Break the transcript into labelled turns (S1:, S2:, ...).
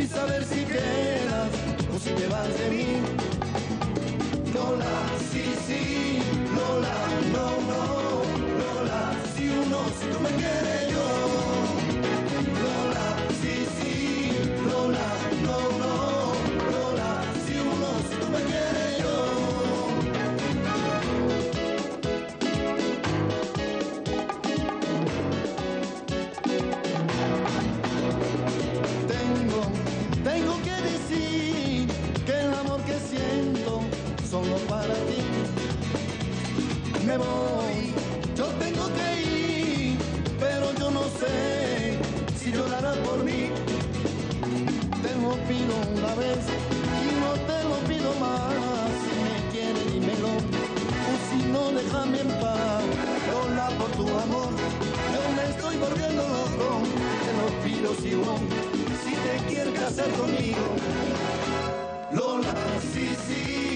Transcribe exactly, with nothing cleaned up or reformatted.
S1: sin saber si quedas o si te vas de mí. Lola, sí, sí, Lola, no, no, Lola, si uno, si tú me quieres yo. Lola, sí, sí, Lola, no, no, Lola, si uno, si tú me quieres yo. Tengo, tengo que decir que el amor que siento solo para ti. Me voy, yo tengo que ir, pero yo no sé si llorarás por mí. Te lo pido una vez y no te lo pido más. Si me quieres dímelo, o si no déjame en paz. Lola, por tu amor, yo me estoy volviendo loco. Te lo pido si no, si te quieres casar conmigo. Lola, sí, sí.